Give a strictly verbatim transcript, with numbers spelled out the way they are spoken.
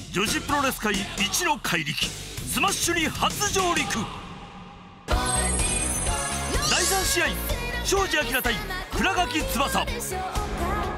女子プロレス界一の怪力スマッシュに初上陸。だいさん試合、庄司明対倉垣翼。